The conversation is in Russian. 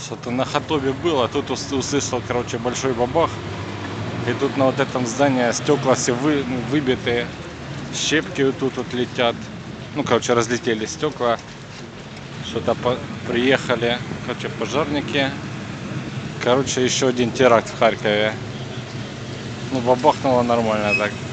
Что-то на Хатобе было, тут услышал, короче, большой бабах. И тут на вот этом здании стекла все выбиты, щепки вот тут вот летят. Ну, короче, разлетели стекла. Что-то приехали, короче, пожарники. Короче, еще один теракт в Харькове. Ну, бабахнуло нормально так.